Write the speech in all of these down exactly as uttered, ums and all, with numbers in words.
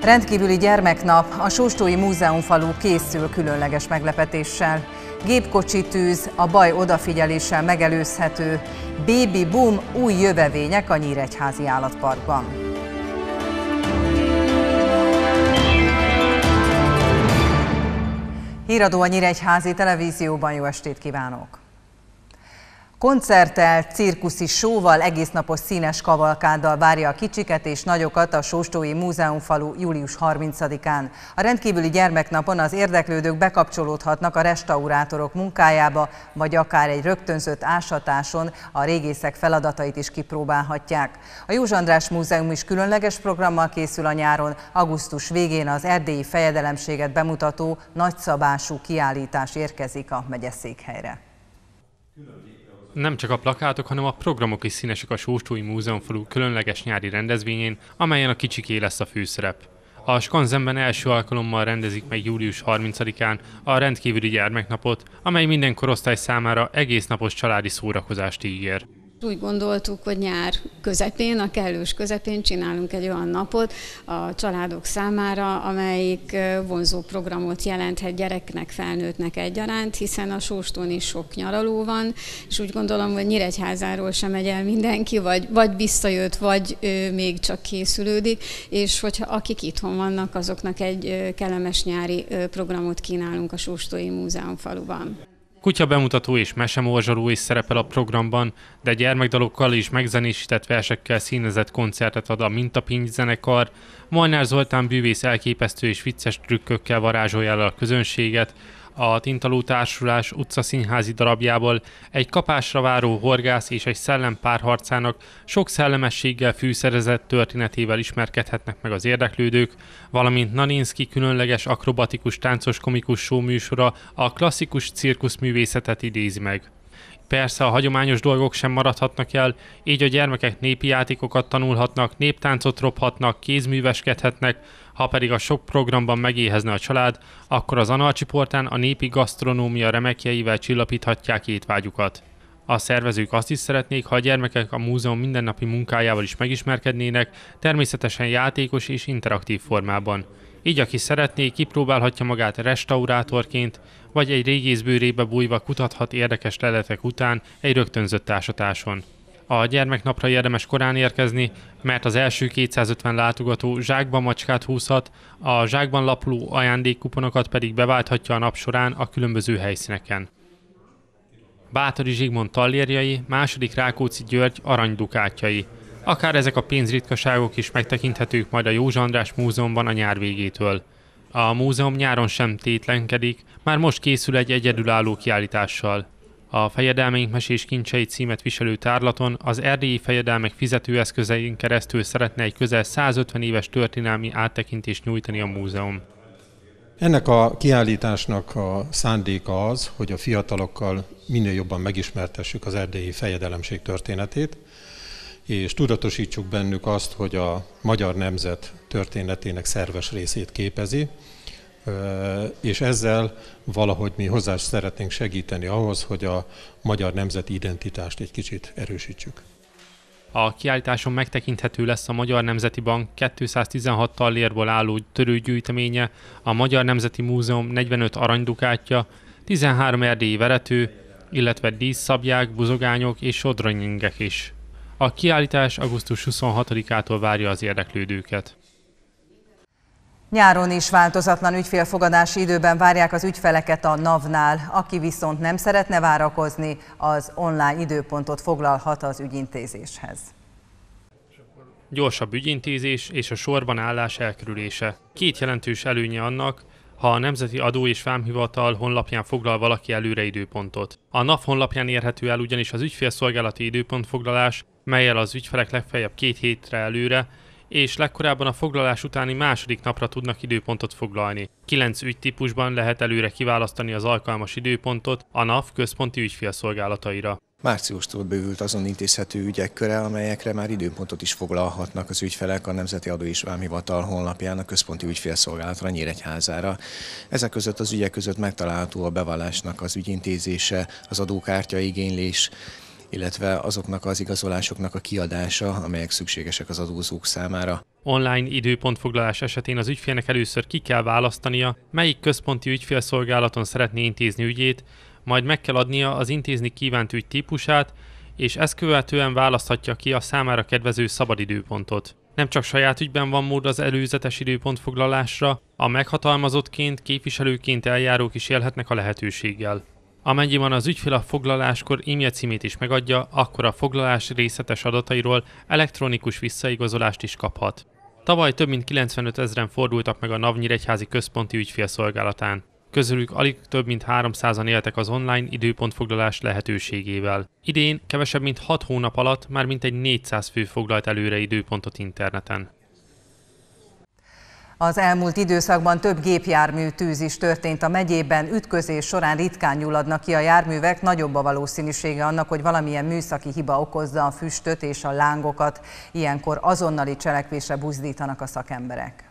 Rendkívüli gyermeknap, a Sóstói Múzeumfalu készül különleges meglepetéssel. Gépkocsi tűz, a baj odafigyeléssel megelőzhető, baby boom, új jövevények a Nyíregyházi Állatparkban. Híradó a Nyíregyházi Televízióban, jó estét kívánok! Koncerttel, cirkuszi sóval, egésznapos színes kavalkáddal várja a kicsiket és nagyokat a Sóstói Múzeumfalu július harmincadikán. A rendkívüli gyermeknapon az érdeklődők bekapcsolódhatnak a restaurátorok munkájába, vagy akár egy rögtönzött ásatáson a régészek feladatait is kipróbálhatják. A Józs András Múzeum is különleges programmal készül a nyáron, augusztus végén az erdélyi fejedelemséget bemutató nagyszabású kiállítás érkezik a megyeszékhelyre. Nem csak a plakátok, hanem a programok is színesek a Sóstói Múzeumfalu különleges nyári rendezvényén, amelyen a kicsiké lesz a főszerep. A Skanzenben első alkalommal rendezik meg július harmincadikán a rendkívüli gyermeknapot, amely minden korosztály számára egésznapos családi szórakozást ígér. Úgy gondoltuk, hogy nyár közepén, a kellős közepén csinálunk egy olyan napot a családok számára, amelyik vonzó programot jelenthet gyereknek, felnőttnek egyaránt, hiszen a Sóstón is sok nyaraló van, és úgy gondolom, hogy Nyíregyházáról sem megy el mindenki, vagy, vagy visszajött, vagy ö, még csak készülődik, és hogyha akik itthon vannak, azoknak egy ö, kellemes nyári ö, programot kínálunk a Sóstói Múzeumfaluban. Kutya bemutató és mesemorzsoló is szerepel a programban, de gyermekdalokkal és megzenésített versekkel színezett koncertet ad a Mintapinty zenekar. Molnár Zoltán bűvész elképesztő és vicces trükkökkel varázsolja el a közönséget. A Tintaló Társulás utcaszínházi darabjából egy kapásra váró horgász és egy szellem párharcának sok szellemességgel fűszerezett történetével ismerkedhetnek meg az érdeklődők, valamint Naninszky különleges akrobatikus táncos komikus show műsora a klasszikus cirkuszművészetet idézi meg. Persze a hagyományos dolgok sem maradhatnak el, így a gyermekek népi játékokat tanulhatnak, néptáncot rophatnak, kézműveskedhetnek, ha pedig a sok programban megéhezne a család, akkor az Analcsiportán a népi gasztronómia remekjeivel csillapíthatják étvágyukat. A szervezők azt is szeretnék, ha a gyermekek a múzeum mindennapi munkájával is megismerkednének, természetesen játékos és interaktív formában. Így aki szeretné, kipróbálhatja magát restaurátorként, vagy egy régész bőrébe bújva kutathat érdekes leletek után egy rögtönzött ásatáson. A gyermeknapra érdemes korán érkezni, mert az első kétszázötven látogató zsákban macskát húzhat, a zsákban lapuló ajándékkuponokat pedig beválthatja a nap során a különböző helyszíneken. Báthori Zsigmond tallérjai, második Rákóczi György aranydukátjai. Akár ezek a pénzritkaságok is megtekinthetők majd a Józs András Múzeumban a nyár végétől. A múzeum nyáron sem tétlenkedik, már most készül egy egyedülálló kiállítással. A Fejedelmeink mesés kincsei címet viselő tárlaton az erdélyi fejedelmek fizetőeszközein keresztül szeretne egy közel százötven éves történelmi áttekintést nyújtani a múzeum. Ennek a kiállításnak a szándéka az, hogy a fiatalokkal minél jobban megismertessük az erdélyi fejedelemség történetét, és tudatosítsuk bennük azt, hogy a magyar nemzet történetének szerves részét képezi, és ezzel valahogy mi hozzá szeretnénk segíteni ahhoz, hogy a magyar nemzeti identitást egy kicsit erősítsük. A kiállításon megtekinthető lesz a Magyar Nemzeti Bank kétszáztizenhat tallérból álló törőgyűjteménye, a Magyar Nemzeti Múzeum negyvenöt aranydukátja, tizenhárom erdélyi verető, illetve díszszabják, buzogányok és sodronyingek is. A kiállítás augusztus huszonhatodikától várja az érdeklődőket. Nyáron is változatlan ügyfélfogadási időben várják az ügyfeleket a NAV-nál. Aki viszont nem szeretne várakozni, az online időpontot foglalhat az ügyintézéshez. Gyorsabb ügyintézés és a sorban állás elkerülése. Két jelentős előnye annak, ha a Nemzeti Adó- és Vámhivatal honlapján foglal valaki előre időpontot. A NAV honlapján érhető el ugyanis az ügyfélszolgálati időpontfoglalás, mellyel az ügyfelek legfeljebb két hétre előre, és legkorábban a foglalás utáni második napra tudnak időpontot foglalni. Kilenc ügytípusban lehet előre kiválasztani az alkalmas időpontot a NAV központi ügyfélszolgálataira. Márciustól bővült azon intézhető ügyek köre, amelyekre már időpontot is foglalhatnak az ügyfelek a Nemzeti Adó- és Vámhivatal honlapján a központi ügyfélszolgálatra, Nyíregyházára. Ezek között az ügyek között megtalálható a bevallásnak az ügyintézése, az adókártya igénylés, illetve azoknak az igazolásoknak a kiadása, amelyek szükségesek az adózók számára. Online időpontfoglalás esetén az ügyfélnek először ki kell választania, melyik központi ügyfélszolgálaton szeretné intézni ügyét, majd meg kell adnia az intézni kívánt ügy típusát, és ezt követően választhatja ki a számára kedvező szabadidőpontot. Nem csak saját ügyben van mód az előzetes időpontfoglalásra, a meghatalmazottként, képviselőként eljárók is élhetnek a lehetőséggel. Amennyiben az ügyfél a foglaláskor e-mail címét is megadja, akkor a foglalás részletes adatairól elektronikus visszaigazolást is kaphat. Tavaly több mint kilencvenöt ezren fordultak meg a Navnyíregyházi központi ügyfélszolgálatán. Közülük alig több mint háromszázan éltek az online időpontfoglalás lehetőségével. Idén kevesebb mint hat hónap alatt már mintegy négyszáz fő foglalt előre időpontot interneten. Az elmúlt időszakban több gépjármű tűz is történt a megyében, ütközés során ritkán gyulladnak ki a járművek, nagyobb a valószínűsége annak, hogy valamilyen műszaki hiba okozza a füstöt és a lángokat. Ilyenkor azonnali cselekvésre buzdítanak a szakemberek.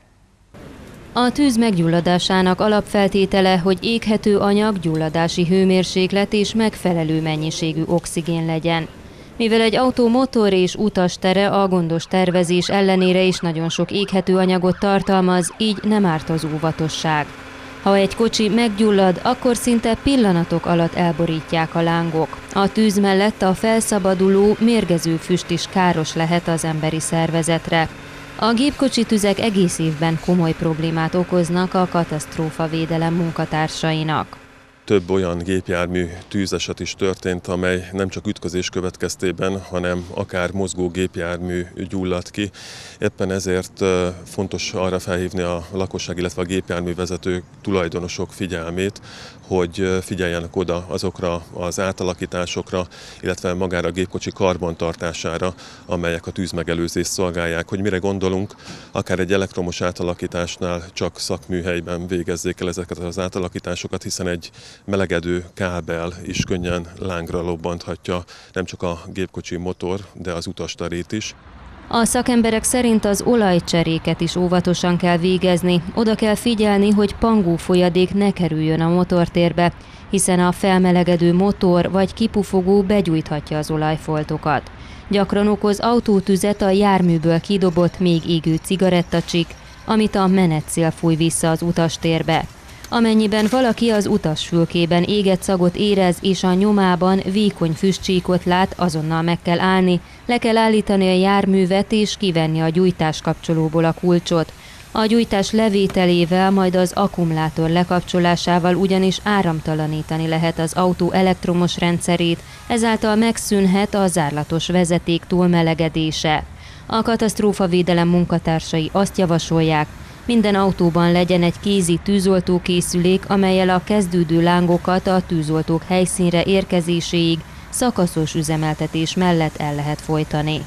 A tűz meggyulladásának alapfeltétele, hogy éghető anyag, gyulladási hőmérséklet és megfelelő mennyiségű oxigén legyen. Mivel egy autó motor és utastere a gondos tervezés ellenére is nagyon sok éghető anyagot tartalmaz, így nem árt az óvatosság. Ha egy kocsi meggyullad, akkor szinte pillanatok alatt elborítják a lángok. A tűz mellett a felszabaduló, mérgező füst is káros lehet az emberi szervezetre. A gépkocsi tüzek egész évben komoly problémát okoznak a katasztrófavédelem munkatársainak. Több olyan gépjármű tűzeset is történt, amely nem csak ütközés következtében, hanem akár mozgó gépjármű gyulladt ki. Éppen ezért fontos arra felhívni a lakosság, illetve a gépjárművezetők, tulajdonosok figyelmét, hogy figyeljenek oda azokra az átalakításokra, illetve magára a gépkocsi karbantartására, amelyek a tűzmegelőzést szolgálják. Hogy mire gondolunk, akár egy elektromos átalakításnál csak szakműhelyben végezzék el ezeket az átalakításokat, hiszen egy melegedő kábel is könnyen lángra lobbanthatja nem csak a gépkocsi motor, de az utastarét is. A szakemberek szerint az olajcseréket is óvatosan kell végezni. Oda kell figyelni, hogy pangó folyadék ne kerüljön a motortérbe, hiszen a felmelegedő motor vagy kipufogó begyújthatja az olajfoltokat. Gyakran okoz autótüzet a járműből kidobott, még égő cigarettacsik, amit a menetszél fúj vissza az utastérbe. Amennyiben valaki az utasfülkében égett szagot érez és a nyomában vékony füstcsíkot lát, azonnal meg kell állni, le kell állítani a járművet és kivenni a gyújtáskapcsolóból a kulcsot. A gyújtás levételével, majd az akkumulátor lekapcsolásával ugyanis áramtalanítani lehet az autó elektromos rendszerét, ezáltal megszűnhet a zárlatos vezeték túlmelegedése. A katasztrófavédelem munkatársai azt javasolják, minden autóban legyen egy kézi tűzoltókészülék, amellyel a kezdődő lángokat a tűzoltók helyszínre érkezéséig szakaszos üzemeltetés mellett el lehet folytani.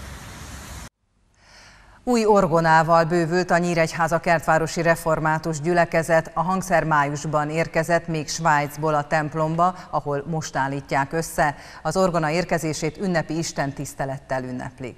Új orgonával bővült a Nyíregyháza kertvárosi református gyülekezet, a hangszer májusban érkezett még Svájcból a templomba, ahol most állítják össze. Az orgona érkezését ünnepi istentisztelettel ünneplik.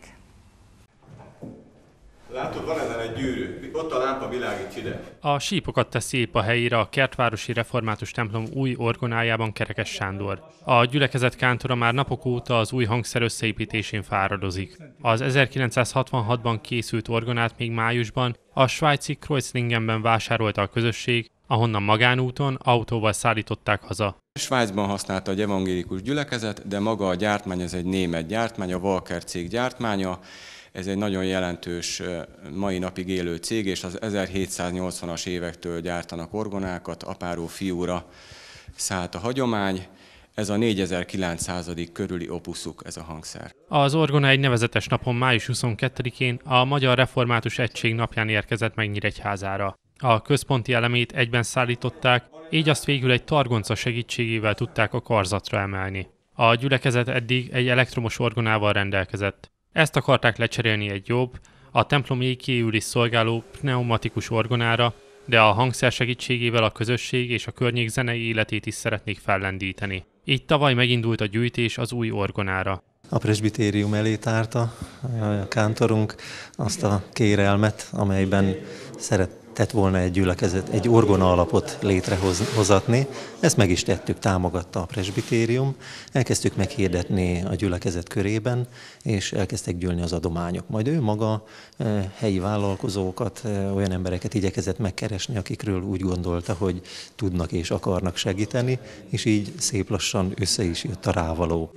Látod, van ezen egy gyűrű, ott a lámpa világít ide. A sípokat teszi épp a helyére a kertvárosi református templom új orgonájában Kerekes Sándor. A gyülekezet kántora már napok óta az új hangszer összeépítésén fáradozik. Az ezerkilencszázhatvanhatban készült orgonát még májusban a svájci Kreuzlingenben vásárolta a közösség, ahonnan magánúton, autóval szállították haza. Svájcban használta egy evangélikus gyülekezet, de maga a gyártmány, ez egy német gyártmány, a Walker cég gyártmánya. Ez egy nagyon jelentős, mai napig élő cég, és az ezerhétszáznyolcvanas évektől gyártanak orgonákat, apáról fiúra szállt a hagyomány. Ez a négyezer-kilencszázadik körüli opuszuk, ez a hangszer. Az orgona egy nevezetes napon, május huszonkettedikén, a Magyar Református Egység napján érkezett meg Nyíregyházára. A központi elemét egyben szállították, így azt végül egy targonca segítségével tudták a karzatra emelni. A gyülekezet eddig egy elektromos orgonával rendelkezett. Ezt akarták lecserélni egy jobb, a templom éjkéül is szolgáló pneumatikus orgonára, de a hangszer segítségével a közösség és a környék zenei életét is szeretnék fellendíteni. Így tavaly megindult a gyűjtés az új orgonára. A presbitérium elé tárta a kántorunk azt a kérelmet, amelyben szerette tett volna egy gyülekezet, egy orgona alapot létrehozatni. Ezt meg is tettük, támogatta a presbitérium. Elkezdtük meghirdetni a gyülekezet körében, és elkezdtek gyűlni az adományok. Majd ő maga helyi vállalkozókat, olyan embereket igyekezett megkeresni, akikről úgy gondolta, hogy tudnak és akarnak segíteni, és így szép lassan össze is jött a rávaló.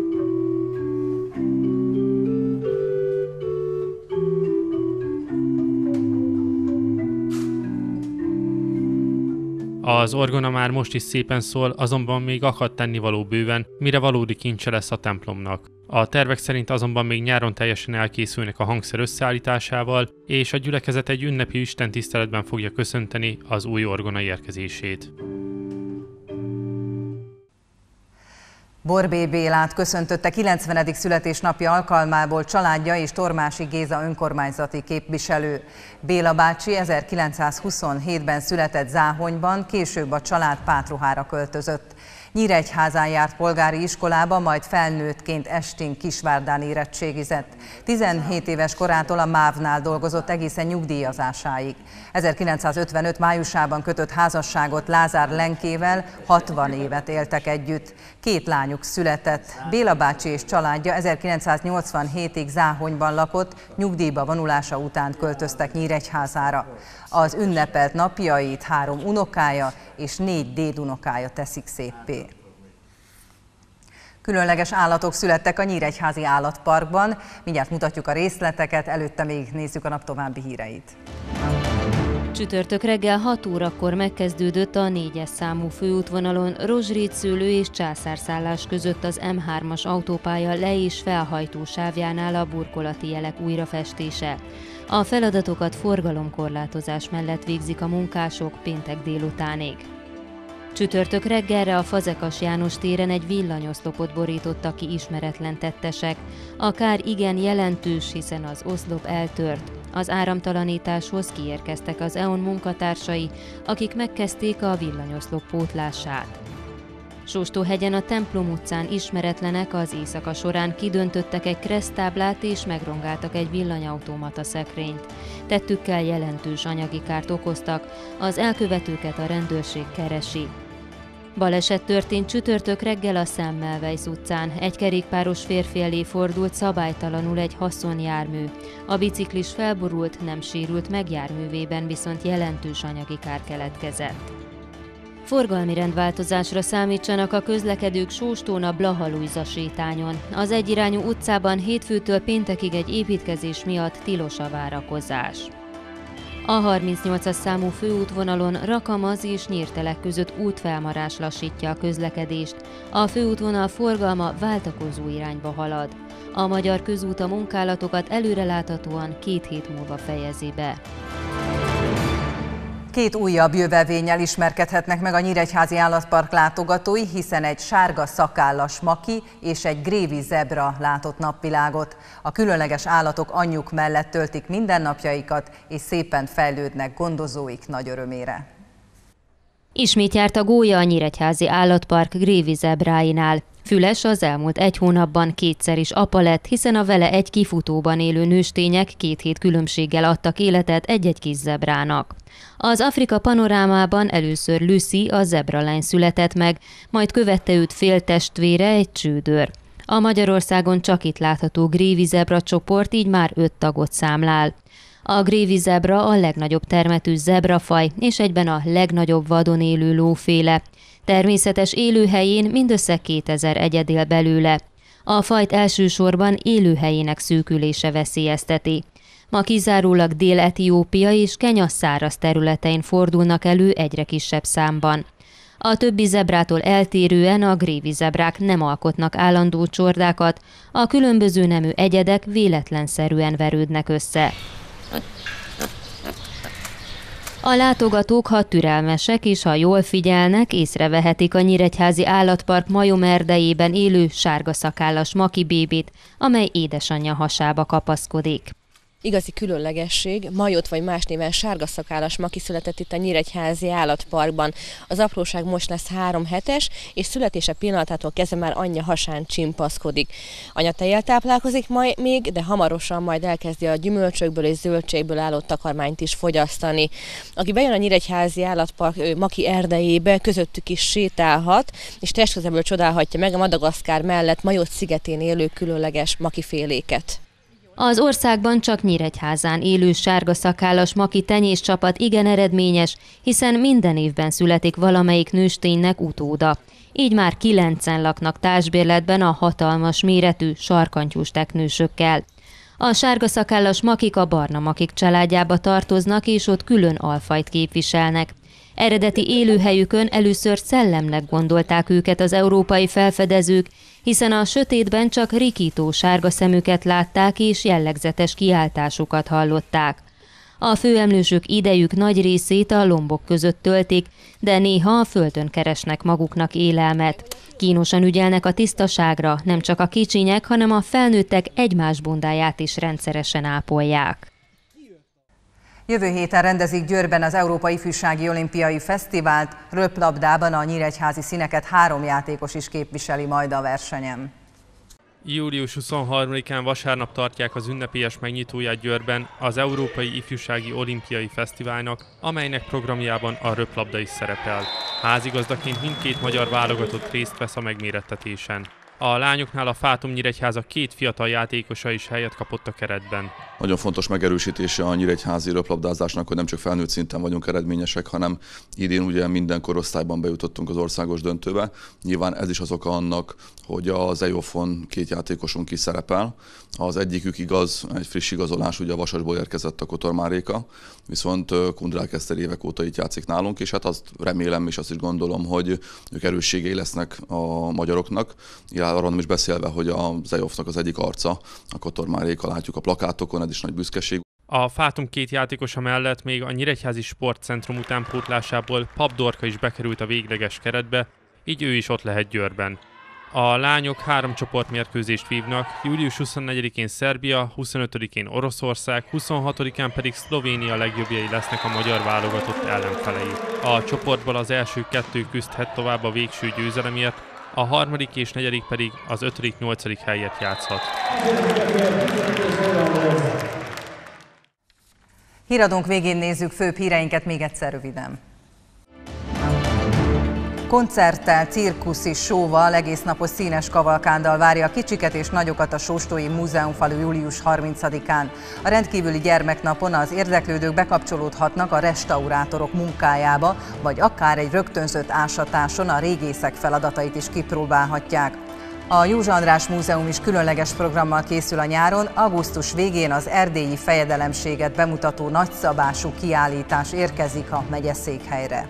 Az orgona már most is szépen szól, azonban még akad tennivaló bőven, mire valódi kincse lesz a templomnak. A tervek szerint azonban még nyáron teljesen elkészülnek a hangszer összeállításával, és a gyülekezet egy ünnepi istentiszteletben fogja köszönteni az új orgona érkezését. Borbély Bélát köszöntötte kilencvenedik születésnapja alkalmából családja és Tormási Géza önkormányzati képviselő. Béla bácsi ezerkilencszázhuszonhétben született Záhonyban, később a család Pátruhára költözött. Nyíregyházán járt polgári iskolába, majd felnőttként Estén Kisvárdán érettségizett. tizenhét éves korától a mávnál dolgozott egészen nyugdíjazásáig. ezerkilencszázötvenöt májusában kötött házasságot Lázár Lenkével, hatvan évet éltek együtt. Két lányuk született. Béla bácsi és családja ezerkilencszáznyolcvanhétig Záhonyban lakott, nyugdíjba vonulása után költöztek Nyíregyházára. Az ünnepelt napjait három unokája és négy dédunokája teszik széppé. Különleges állatok születtek a Nyíregyházi Állatparkban. Mindjárt mutatjuk a részleteket, előtte még nézzük a nap további híreit. Csütörtök reggel hat órakor megkezdődött a négyes számú főútvonalon Rozsrét-Szőlő és Császárszállás között az M hármas autópálya le- és felhajtó sávjánál a burkolati jelek újrafestése. A feladatokat forgalomkorlátozás mellett végzik a munkások péntek délutánig. Csütörtök reggelre a Fazekas János téren egy villanyoszlopot borítottak ki ismeretlen tettesek. A kár igen jelentős, hiszen az oszlop eltört. Az áramtalanításhoz kiérkeztek az é o en munkatársai, akik megkezdték a villanyoszlop pótlását. Sóstóhegyen a Templom utcán ismeretlenek az éjszaka során kidöntöttek egy kereszttáblát és megrongáltak egy villanyautomata szekrényt. Tettükkel jelentős anyagi kárt okoztak, az elkövetőket a rendőrség keresi. Baleset történt csütörtök reggel a Semmelweis utcán. Egy kerékpáros férfi elé fordult szabálytalanul egy haszonjármű. A biciklis felborult, nem sérült meg, járművében viszont jelentős anyagi kár keletkezett. Forgalmi rendváltozásra számítsanak a közlekedők Sóstón a Blaha-Lujza sétányon. Az egyirányú utcában hétfőtől péntekig egy építkezés miatt tilos a várakozás. A harmincnyolcas számú főútvonalon Rakamaz és Nyírtelek között útfelmarás lassítja a közlekedést. A főútvonal forgalma váltakozó irányba halad. A Magyar Közút a munkálatokat előreláthatóan két hét múlva fejezi be. Két újabb jövevénnyel ismerkedhetnek meg a Nyíregyházi Állatpark látogatói, hiszen egy sárga szakállas maki és egy grévi zebra látott napvilágot. A különleges állatok anyjuk mellett töltik mindennapjaikat, és szépen fejlődnek gondozóik nagy örömére. Ismét járt a gólya a Nyíregyházi Állatpark grévi zebráinál. Füles az elmúlt egy hónapban kétszer is apa lett, hiszen a vele egy kifutóban élő nőstények két hét különbséggel adtak életet egy-egy kis zebrának. Az Afrika panorámában először Lucy, a zebralány született meg, majd követte őt féltestvére, egy csődör. A Magyarországon csak itt látható grévi zebra csoport így már öt tagot számlál. A grévi zebra a legnagyobb termetű zebrafaj, és egyben a legnagyobb vadon élő lóféle. Természetes élőhelyén mindössze kétezer egyed él belőle. A fajt elsősorban élőhelyének szűkülése veszélyezteti. Ma kizárólag Dél-Etiópia és Kenya száraz területein fordulnak elő egyre kisebb számban. A többi zebrától eltérően a grévi zebrák nem alkotnak állandó csordákat, a különböző nemű egyedek véletlenszerűen verődnek össze. A látogatók, ha türelmesek és ha jól figyelnek, észrevehetik a Nyíregyházi Állatpark majomerdejében élő sárga szakállas maki bébit, amely édesanyja hasába kapaszkodik. Igazi különlegesség, majot vagy más néven sárgaszakállas maki született itt a Nyíregyházi Állatparkban. Az apróság most lesz három hetes, és születése pillanatától kezdve már anyja hasán csimpaszkodik. Anya tejjel táplálkozik majd még, de hamarosan majd elkezdi a gyümölcsökből és zöldségből álló takarmányt is fogyasztani. Aki bejön a Nyíregyházi Állatpark maki erdejébe, közöttük is sétálhat, és testközelből csodálhatja meg a Madagaszkár mellett Mayotte szigetén élő különleges makiféléket. Az országban csak Nyíregyházán élő sárgaszakállas maki tenyészcsapat igen eredményes, hiszen minden évben születik valamelyik nősténynek utóda. Így már kilencen laknak társbérletben a hatalmas méretű sarkantyús teknősökkel. A sárgaszakállas makik a barna makik családjába tartoznak, és ott külön alfajt képviselnek. Eredeti élőhelyükön először szellemnek gondolták őket az európai felfedezők, hiszen a sötétben csak rikító sárga szemüket látták és jellegzetes kiáltásokat hallották. A főemlősök idejük nagy részét a lombok között töltik, de néha a földön keresnek maguknak élelmet. Kínosan ügyelnek a tisztaságra, nem csak a kicsinyek, hanem a felnőttek egymás bundáját is rendszeresen ápolják. Jövő héten rendezik Győrben az Európai Ifjúsági Olimpiai Fesztivált, röplabdában a nyíregyházi színeket három játékos is képviseli majd a versenyen. július huszonharmadikán vasárnap tartják az ünnepélyes megnyitóját Győrben az Európai Ifjúsági Olimpiai Fesztiválnak, amelynek programjában a röplabda is szerepel. Házigazdaként mindkét magyar válogatott részt vesz a megmérettetésen. A lányoknál a Fátum Nyíregyháza két fiatal játékosa is helyet kapott a keretben. Nagyon fontos megerősítése a nyíregyházi röplabdázásnak, hogy nem csak felnőtt szinten vagyunk eredményesek, hanem idén ugye minden korosztályban bejutottunk az országos döntőbe. Nyilván ez is az oka annak, hogy az E J O F-on két játékosunk is szerepel. Az egyikük igaz, egy friss igazolás, ugye a Vasasból érkezett a Kotormáréka, viszont Kundrák Eszter évek óta itt játszik nálunk, és hát azt remélem és azt is gondolom, hogy ők erősségei lesznek a magyaroknak. Arról nem is beszélve, hogy az E J O F-nak az egyik arca, a Kotormáréka, látjuk a plakátokon, ez is nagy büszkeség. A Fátum két játékosa mellett még a Nyíregyházi Sportcentrum utánpótlásából Pap Dorka is bekerült a végleges keretbe, így ő is ott lehet Győrben. A lányok három csoportmérkőzést vívnak, július huszonnegyedikén Szerbia, huszonötödikén Oroszország, huszonhatodikán pedig Szlovénia legjobbjai lesznek a magyar válogatott ellenfelei. A csoportból az első kettő küzdhet tovább a végső győzelemért, a harmadik és negyedik pedig az ötödik-nyolcadik helyet játszhat. Híradónk végén nézzük főbb híreinket még egyszer röviden. Koncerttel, cirkuszi show-val, egésznapos színes kavalkáddal várja a kicsiket és nagyokat a Sóstói Múzeumfalu július harmincadikán. A rendkívüli gyermeknapon az érdeklődők bekapcsolódhatnak a restaurátorok munkájába, vagy akár egy rögtönzött ásatáson a régészek feladatait is kipróbálhatják. A Józsa András Múzeum is különleges programmal készül a nyáron, augusztus végén az erdélyi fejedelemséget bemutató nagyszabású kiállítás érkezik a megyeszékhelyre.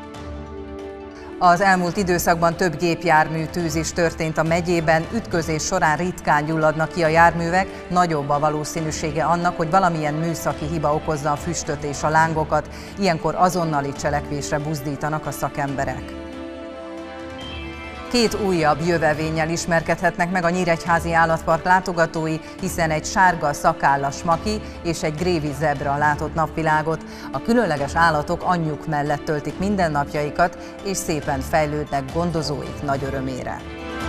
Az elmúlt időszakban több gépjármű tűz is történt a megyében, ütközés során ritkán gyulladnak ki a járművek, nagyobb a valószínűsége annak, hogy valamilyen műszaki hiba okozza a füstöt és a lángokat, ilyenkor azonnali cselekvésre buzdítanak a szakemberek. Két újabb jövevénnyel ismerkedhetnek meg a Nyíregyházi Állatpark látogatói, hiszen egy sárga szakállas maki és egy grévi zebra látott napvilágot. A különleges állatok anyjuk mellett töltik mindennapjaikat, és szépen fejlődnek gondozóik nagy örömére.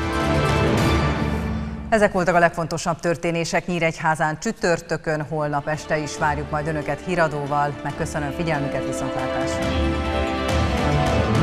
Ezek voltak a legfontosabb történések Nyíregyházán csütörtökön, holnap este is várjuk majd Önöket híradóval. Megköszönöm figyelmüket, viszontlátásra!